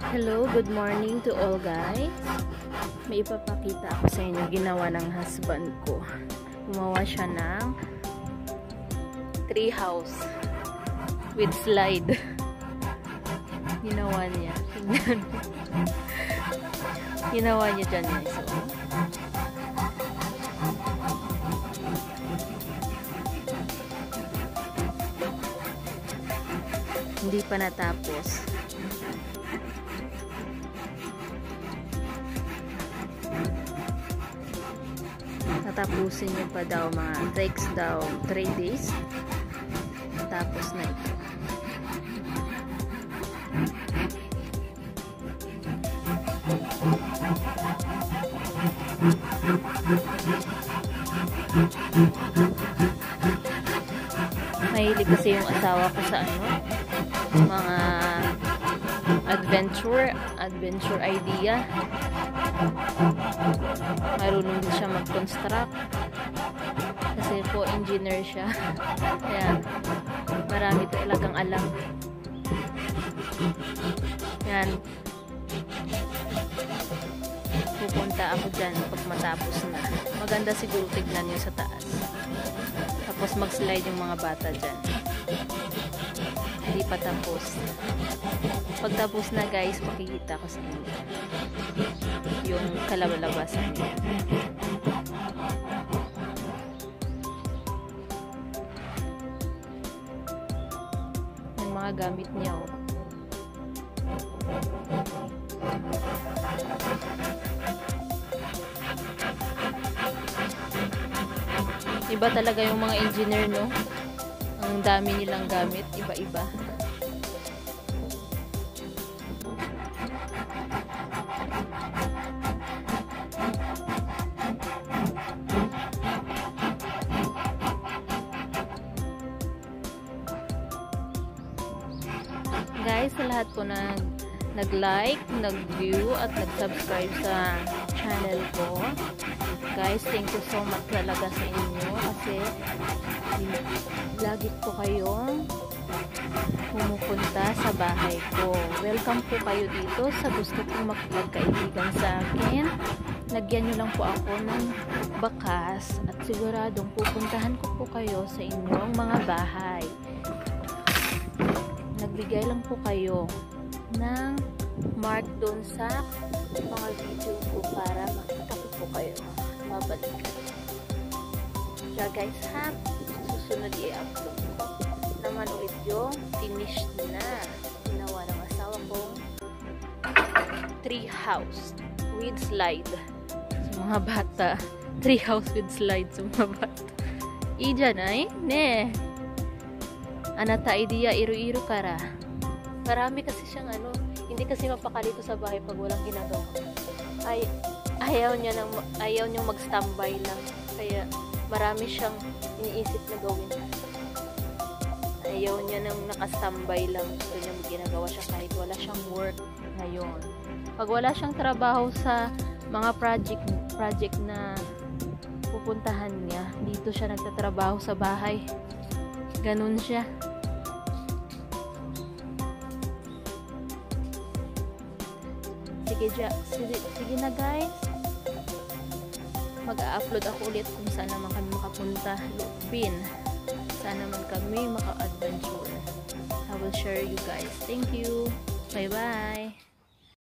Hello, good morning to all guys. May ipapakita ako sa inyo ginawa ng husband ko. Gumawa siya ng tree house with slide. Ginawa niya. Ginawa niya dyan guys. So, hindi pa natapos. Tatapusin nyo pa daw, mga takes daw 3 days. Tapos na ito. Mahilig kasi yung asawa ko sa mga adventure idea. Marunong din siya mag-construct kasi po engineer siya. Kaya marami talagang alam. Yan, pupunta ako dyan pag matapos na. Maganda siguro tignan nyo sa taas, tapos mag-slide yung mga bata dyan. Hindi pa tapos. Pag tapos na guys, makikita ko sa inyo yung kalabalabasan niya. Yung mga gamit niya, oh. Iba talaga yung mga engineer, no? Ang dami nilang gamit, iba-iba. Guys, sa lahat po na nag-like, nag-view at nag-subscribe sa channel ko, guys, thank you so much talaga sa inyo kasi lagi po kayong pumupunta sa bahay ko. Welcome po kayo dito sa gusto kong magkaibigan sa akin. Lagyan nyo lang po ako ng bakas at siguradong pupuntahan ko po kayo sa inyong mga bahay. Nagbigay lang po kayo ng mark doon sa mga video ko para makita ko po kayo. Mabalik. Kaya guys, ha, susunod i-upload ko naman ulit yung finished na ginawa ng asawa kong tree house with slide sa mga bata. Tree house with slide sa mga bata. Ijan ay ne anata idea iru-iru kara. Marami kasi siyang hindi kasi mapakalito sa bahay pag walang ginagawa. Ayaw niyang mag-standby lang. Kaya marami siyang iniisip na gawin. Ayaw niya nang naka-standby lang. Gusto niya ginagawa siya kahit wala siyang work ngayon. Pag wala siyang trabaho sa mga project na pupuntahan niya, dito siya nagtatrabaho sa bahay. Ganun siya. Sige na guys. Mag-a-upload ako ulit kung saan naman kami makapunta. Lupin. Saan naman kami maka-adventure. I will share you guys. Thank you. Bye-bye.